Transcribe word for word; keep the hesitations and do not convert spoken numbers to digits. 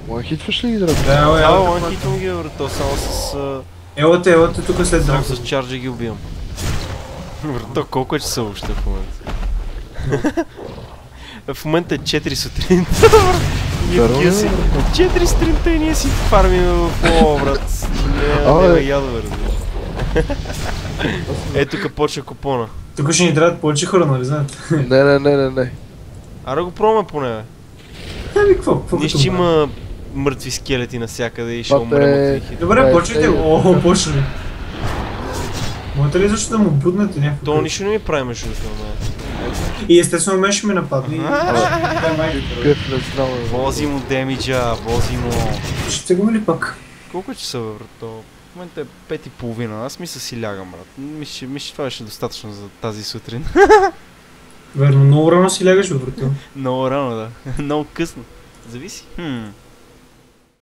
Ланхитваш ли ги, дръг? Да, Да, елате, ланхитвам ги, бро, то само с... а, елате, елате тук след Само драго. с чарджа ги убивам. Бро, то колко е часа въобще в момента? В момента е четири сутринта. Ние такива си... четири сутринта и ние си фармим в лово, брат. Няма няма ядове, разбираш. Ето тук почва купона. Тук ще ни трябват повече хора, нали знаете? Не, не, не, не, не. Аре го пробваме поне, бе. Ами, какво? Какво Ние като ще правим? има мъртви скелети навсякъде и ще Папе. умрем от лихите. Добре, Е, почвайте е. го. О, почваме. Можете ли защо да му буднете някакво? То нищо не ми прави между другото. И естествено мен ще ме нападне и... Къв не знам, бе. Вози му демиджа, вози му... Ще го ли пак? Колко е часа, бе, брат? То в момента е пет и половина. Аз мисля си лягам, брат. Мисля, че- мисля, че това беше достатъчно за тази сутрин. Верно, много рано си лягаш, бе, брато. Много рано, да. Много късно. Зависи. Хм.